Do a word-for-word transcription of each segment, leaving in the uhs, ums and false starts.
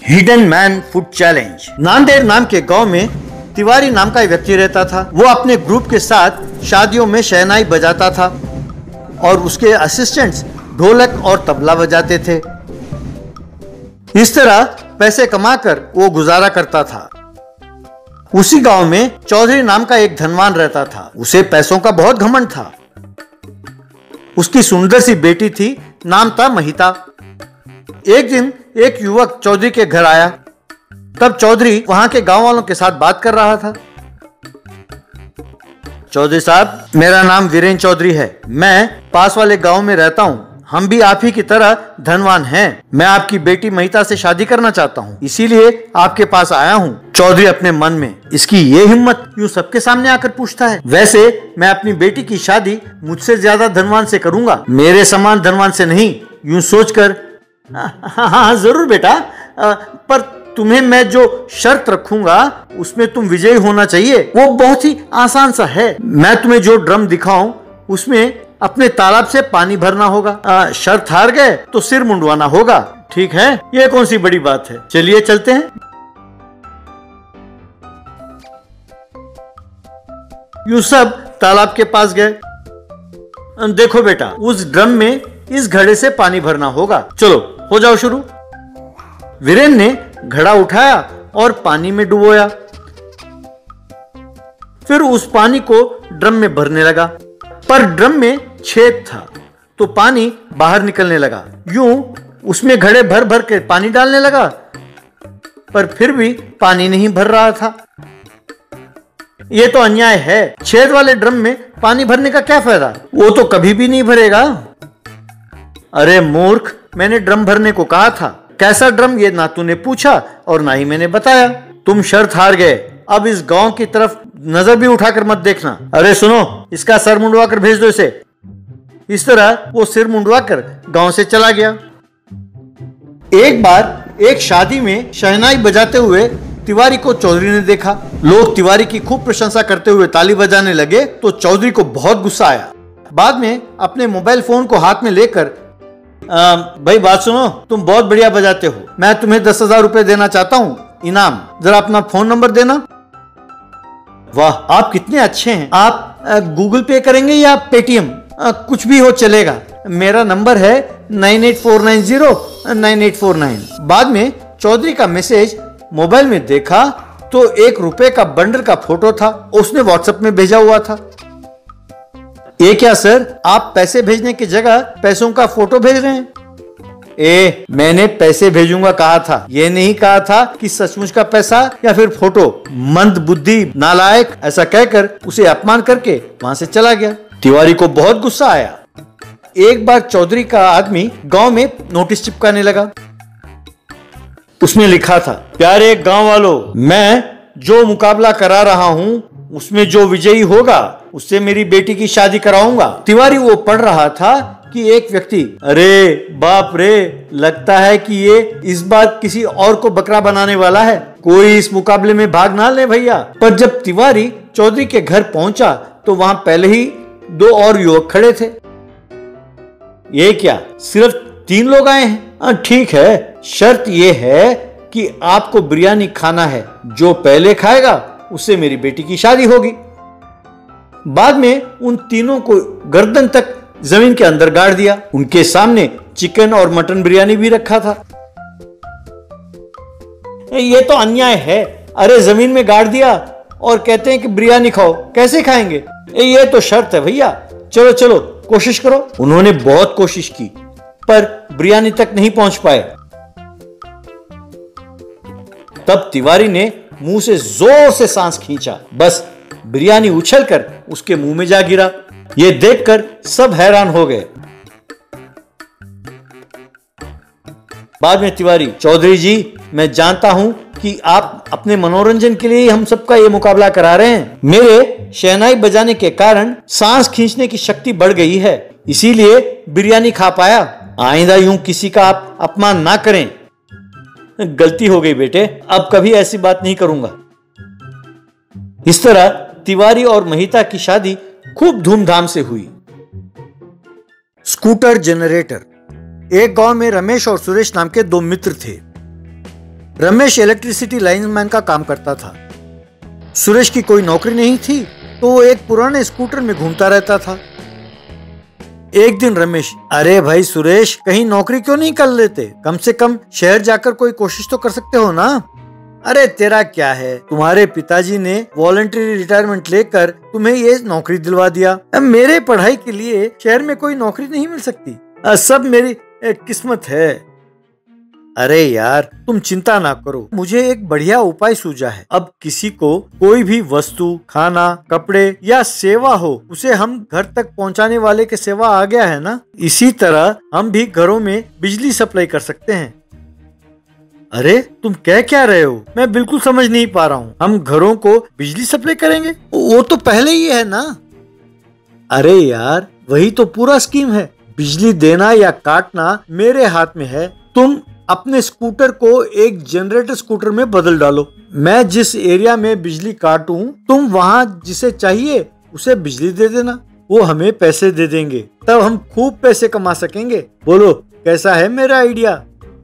Hidden man food challenge. Nanded नाम के गांव में तिवारी नाम का एक व्यक्ति रहता था। वो अपने ग्रुप के साथ शादियों में शहनाई बजाता था और उसके असिस्टेंट्स ढोलक और तबला बजाते थे। इस तरह पैसे कमाकर वो गुजारा करता था। उसी गांव में चौधरी नाम का एक धनवान रहता था। उसे पैसों का बहुत घमंड था। उसकी सुंदर सी बेटी थी, नाम था महिता। एक दिन एक युवक चौधरी के घर आया। तब चौधरी वहां के गांव वालों के साथ बात कर रहा था। चौधरी साहब, मेरा नाम वीरेंद्र चौधरी है। मैं पास वाले गांव में रहता हूं। हम भी आप ही की तरह धनवान हैं। मैं आपकी बेटी महिता से शादी करना चाहता हूं, इसीलिए आपके पास आया हूं। चौधरी अपने मन में, इसकी ये हिम्मत यूं सबके सामने आकर पूछता है। वैसे मैं अपनी बेटी की शादी मुझसे ज्यादा धनवान से करूंगा, मेरे समान धनवान से नहीं। यूं सोचकर हाँ हाँ जरूर बेटा, आ, पर तुम्हें मैं जो शर्त रखूंगा उसमें तुम विजयी होना चाहिए। वो बहुत ही आसान सा है। मैं तुम्हें जो ड्रम दिखाऊं उसमें अपने तालाब से पानी भरना होगा। आ, शर्त हार गए तो सिर मुंडवाना होगा। ठीक है, ये कौन सी बड़ी बात है। चलिए चलते हैं। यूं सब तालाब के पास गए। देखो बेटा, उस ड्रम में इस घड़े से पानी भरना होगा। चलो हो जाओ शुरू। वीरेंद्र ने घड़ा उठाया और पानी में डुबोया। फिर उस पानी को ड्रम में भरने लगा, पर ड्रम में छेद था तो पानी बाहर निकलने लगा। यूं उसमें घड़े भर भर के पानी डालने लगा, पर फिर भी पानी नहीं भर रहा था। यह तो अन्याय है। छेद वाले ड्रम में पानी भरने का क्या फायदा, वो तो कभी भी नहीं भरेगा। अरे मूर्ख, मैंने ड्रम भरने को कहा था। कैसा ड्रम ये ना तूने पूछा और ना ही मैंने बताया। तुम शर्त हार गए। अब इस गांव की तरफ नजर भी उठाकर मत देखना। अरे सुनो, इसका सर मुंडवा कर भेज दो इसे। इस तरह वो सिर मुंडवा कर गांव से चला गया। एक बार एक शादी में शहनाई बजाते हुए तिवारी को चौधरी ने देखा। लोग तिवारी की खूब प्रशंसा करते हुए ताली बजाने लगे तो चौधरी को बहुत गुस्सा आया। बाद में अपने मोबाइल फोन को हाथ में लेकर, भाई बात सुनो, तुम बहुत बढ़िया बजाते हो, मैं तुम्हें दस हजार रुपए देना चाहता हूँ इनाम। जरा अपना फोन नंबर देना। वाह, आप कितने अच्छे हैं। आप गूगल पे करेंगे या पेटीएम, कुछ भी हो चलेगा। मेरा नंबर है nine eight four nine zero nine eight four nine. बाद में चौधरी का मैसेज मोबाइल में देखा तो एक रुपए का बंडल का फोटो था। उसने व्हाट्सएप में भेजा हुआ था। ये क्या सर, आप पैसे भेजने की जगह पैसों का फोटो भेज रहे हैं। ए, मैंने पैसे भेजूंगा कहा था, ये नहीं कहा था कि सचमुच का पैसा या फिर फोटो। मंद बुद्धि नालायक, ऐसा कहकर उसे अपमान करके वहां से चला गया। तिवारी को बहुत गुस्सा आया। एक बार चौधरी का आदमी गांव में नोटिस चिपकाने लगा। उसमें लिखा था, प्यारे गांव वालों, मैं जो मुकाबला करा रहा हूं उसमें जो विजयी होगा उससे मेरी बेटी की शादी कराऊंगा। तिवारी वो पढ़ रहा था कि एक व्यक्ति, अरे बाप रे, लगता है कि ये इस बार किसी और को बकरा बनाने वाला है। कोई इस मुकाबले में भाग ना ले भैया। पर जब तिवारी चौधरी के घर पहुंचा तो वहां पहले ही दो और युवक खड़े थे। ये क्या, सिर्फ तीन लोग आए हैं। ठीक है, शर्त ये है कि आपको बिरयानी खाना है। जो पहले खाएगा उससे मेरी बेटी की शादी होगी। बाद में उन तीनों को गर्दन तक जमीन के अंदर गाड़ दिया। उनके सामने चिकन और मटन बिरयानी भी रखा था। ये तो अन्याय है। अरे जमीन में गाड़ दिया और कहते हैं कि बिरयानी खाओ, कैसे खाएंगे। ये तो शर्त है भैया। चलो चलो कोशिश करो। उन्होंने बहुत कोशिश की पर बिरयानी तक नहीं पहुंच पाए। तब तिवारी ने मुंह से जोर से सांस खींचा। बस बिरयानी उछलकर उसके मुंह में जा गिरा। यह देखकर सब हैरान हो गए। बाद में तिवारी, चौधरी जी, मैं जानता हूं कि आप अपने मनोरंजन के लिए हम सबका ये मुकाबला करा रहे हैं। मेरे शहनाई बजाने के कारण सांस खींचने की शक्ति बढ़ गई है, इसीलिए बिरयानी खा पाया। आइंदा यूं किसी का आप अपमान ना करें। गलती हो गई बेटे, अब कभी ऐसी बात नहीं करूंगा। इस तरह तिवारी और महिता की शादी खूब धूमधाम से हुई। Scooter generator. एक गांव में रमेश और सुरेश नाम के दो मित्र थे। रमेश इलेक्ट्रिसिटी लाइनमैन का काम करता था। सुरेश की कोई नौकरी नहीं थी तो वो एक पुराने स्कूटर में घूमता रहता था। एक दिन रमेश, अरे भाई सुरेश, कहीं नौकरी क्यों नहीं कर लेते? कम से कम शहर जाकर कोई कोशिश तो कर सकते हो ना। अरे तेरा क्या है, तुम्हारे पिताजी ने वॉलंटरी रिटायरमेंट लेकर तुम्हें ये नौकरी दिलवा दिया। अब मेरे पढ़ाई के लिए शहर में कोई नौकरी नहीं मिल सकती, सब मेरी किस्मत है। अरे यार तुम चिंता ना करो, मुझे एक बढ़िया उपाय सूझा है। अब किसी को कोई भी वस्तु, खाना, कपड़े या सेवा हो, उसे हम घर तक पहुंचाने वाले के सेवा आ गया है ना, इसी तरह हम भी घरों में बिजली सप्लाई कर सकते हैं। अरे तुम कह क्या रहे हो? मैं बिल्कुल समझ नहीं पा रहा हूँ। हम घरों को बिजली सप्लाई करेंगे? वो तो पहले ही है ना। अरे यार वही तो पूरा स्कीम है। बिजली देना या काटना मेरे हाथ में है। तुम अपने स्कूटर को एक जनरेटर स्कूटर में बदल डालो। मैं जिस एरिया में बिजली काटूं, तुम वहां जिसे चाहिए उसे बिजली दे देना। वो हमें पैसे दे देंगे, तब हम खूब पैसे कमा सकेंगे। बोलो कैसा है मेरा आइडिया?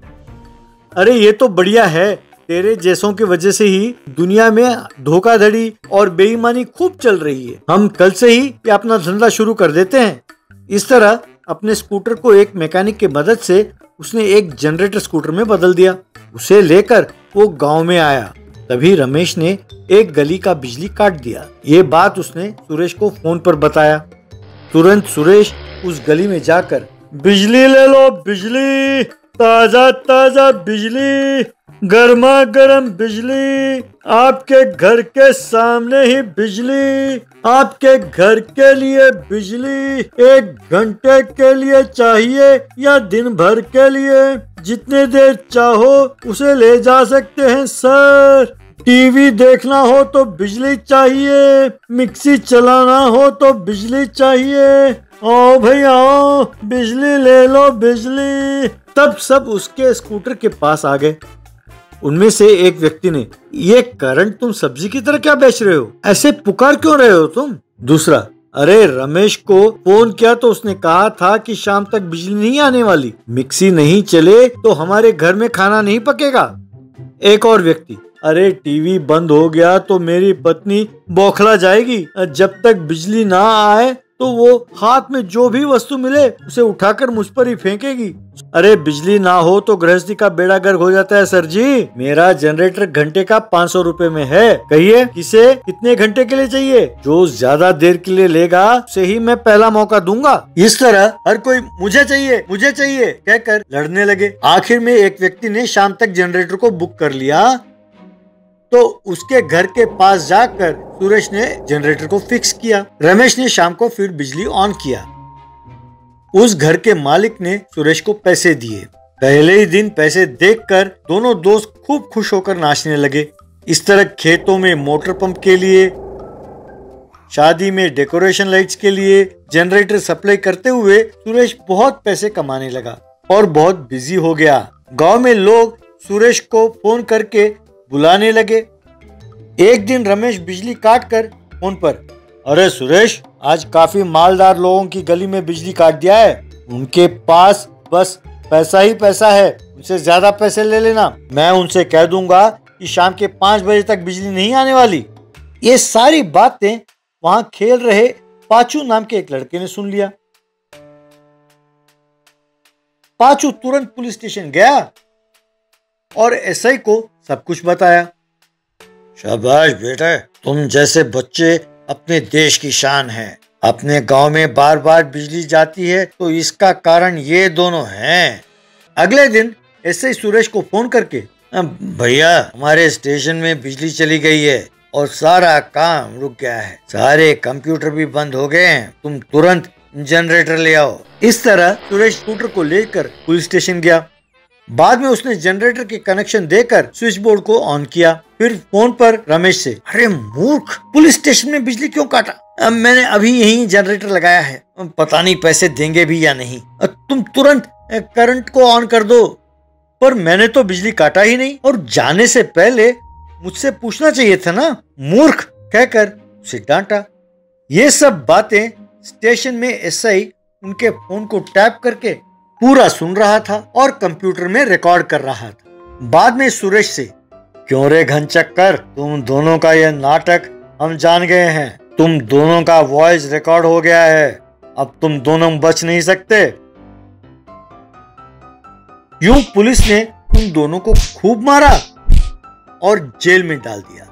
अरे ये तो बढ़िया है। तेरे जैसों की वजह से ही दुनिया में धोखाधड़ी और बेईमानी खूब चल रही है। हम कल से ही ये अपना धंधा शुरू कर देते हैं। इस तरह अपने स्कूटर को एक मैकेनिक की मदद से उसने एक जनरेटर स्कूटर में बदल दिया। उसे लेकर वो गांव में आया। तभी रमेश ने एक गली का बिजली काट दिया। ये बात उसने सुरेश को फोन पर बताया। तुरंत सुरेश उस गली में जाकर, बिजली ले लो, बिजली, ताजा ताजा बिजली, गर्मा गर्म बिजली, आपके घर के सामने ही बिजली, आपके घर के लिए बिजली, एक घंटे के लिए चाहिए या दिन भर के लिए, जितने देर चाहो उसे ले जा सकते हैं सर। टीवी देखना हो तो बिजली चाहिए, मिक्सी चलाना हो तो बिजली चाहिए। आओ भाई आओ, बिजली ले लो, बिजली। तब सब उसके स्कूटर के पास आ गए। उनमें से एक व्यक्ति ने, ये करंट तुम सब्जी की तरह क्या बेच रहे हो? ऐसे पुकार क्यों रहे हो तुम? दूसरा, अरे रमेश को फोन किया तो उसने कहा था कि शाम तक बिजली नहीं आने वाली। मिक्सी नहीं चले तो हमारे घर में खाना नहीं पकेगा। एक और व्यक्ति, अरे टीवी बंद हो गया तो मेरी पत्नी बौखला जाएगी। जब तक बिजली ना आए तो वो हाथ में जो भी वस्तु मिले उसे उठाकर मुझ पर ही फेंकेगी। अरे बिजली ना हो तो गृहस्थी का बेड़ा गर्क हो जाता है सर जी। मेरा जनरेटर घंटे का पाँच सौ रुपए में है। कहिए किसे कितने घंटे के लिए चाहिए? जो ज्यादा देर के लिए लेगा उसे ही मैं पहला मौका दूंगा। इस तरह हर कोई मुझे चाहिए मुझे चाहिए कहकर लड़ने लगे। आखिर में एक व्यक्ति ने शाम तक जनरेटर को बुक कर लिया तो उसके घर के पास जाकर सुरेश ने जनरेटर को फिक्स किया। रमेश ने शाम को फिर बिजली ऑन किया। उस घर के मालिक ने सुरेश को पैसे दिए। पहले ही दिन पैसे देखकर दोनों दोस्त खूब खुश होकर नाचने लगे। इस तरह खेतों में मोटर पंप के लिए, शादी में डेकोरेशन लाइट्स के लिए जनरेटर सप्लाई करते हुए सुरेश बहुत पैसे कमाने लगा और बहुत बिजी हो गया। गांव में लोग सुरेश को फोन करके बुलाने लगे। एक दिन रमेश बिजली काट कर फोन पर, अरे सुरेश, आज काफी मालदार लोगों की गली में बिजली काट दिया है। उनके पास बस पैसा ही पैसा है, उनसे ज्यादा पैसे ले लेना। मैं उनसे कह दूंगा कि शाम के पाँच बजे तक बिजली नहीं आने वाली। ये सारी बातें वहां खेल रहे पाचू नाम के एक लड़के ने सुन लिया। पाचू तुरंत पुलिस स्टेशन गया और एसआई को सब कुछ बताया। शाबाश बेटा, तुम जैसे बच्चे अपने देश की शान हैं। अपने गांव में बार बार बिजली जाती है तो इसका कारण ये दोनों हैं। अगले दिन एसआई सुरेश को फोन करके, भैया हमारे स्टेशन में बिजली चली गई है और सारा काम रुक गया है। सारे कंप्यूटर भी बंद हो गए हैं। तुम तुरंत जनरेटर ले आओ। इस तरह सुरेश स्कूटर को लेकर पुलिस स्टेशन गया। बाद में उसने जनरेटर के कनेक्शन देकर स्विच बोर्ड को ऑन किया। फिर फोन पर रमेश से, अरे मूर्ख, पुलिस स्टेशन में बिजली क्यों काटा? अब मैंने अभी यही जनरेटर लगाया है, पता नहीं पैसे देंगे भी या नहीं। तुम तुरंत करंट को ऑन कर दो। पर मैंने तो बिजली काटा ही नहीं और जाने से पहले मुझसे पूछना चाहिए था ना, मूर्ख कहकर उसे डांटा। ये सब बातें स्टेशन में एसआई उनके फोन को टैप करके पूरा सुन रहा था और कंप्यूटर में रिकॉर्ड कर रहा था। बाद में सुरेश से, क्यों रे घनचक्कर, तुम दोनों का यह नाटक हम जान गए हैं। तुम दोनों का वॉइस रिकॉर्ड हो गया है, अब तुम दोनों बच नहीं सकते। यूं पुलिस ने उन दोनों को खूब मारा और जेल में डाल दिया।